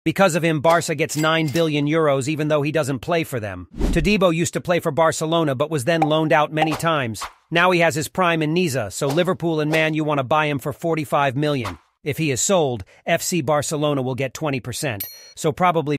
Because of him, Barca gets 9 billion euros even though he doesn't play for them. Todibo used to play for Barcelona but was then loaned out many times. Now he has his prime in Nizza, so Liverpool and Man U want to buy him for 45 million. If he is sold, FC Barcelona will get 20%, so probably